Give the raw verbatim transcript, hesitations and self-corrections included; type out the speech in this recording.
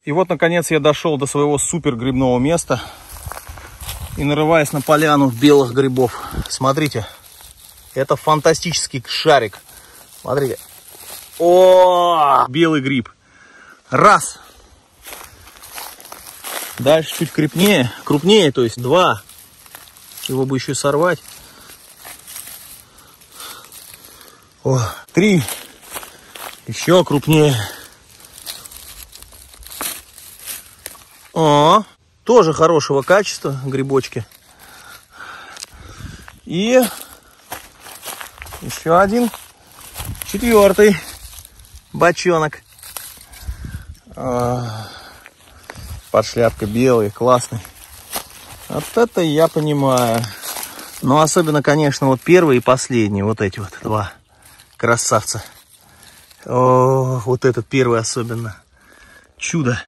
И вот, наконец, я дошел до своего супер грибного места. И нарываясь на поляну белых грибов. Смотрите, это фантастический шарик. Смотрите. О, белый гриб. Раз. Дальше чуть крупнее, крупнее, то есть два. Его бы еще сорвать. О, три. Еще крупнее. О, тоже хорошего качества грибочки. И еще один, четвертый бочонок. Под шляпкой белый, классный. Вот это я понимаю. Но особенно, конечно, вот первый и последний, вот эти вот два красавца. О, вот этот первый особенно. Чудо.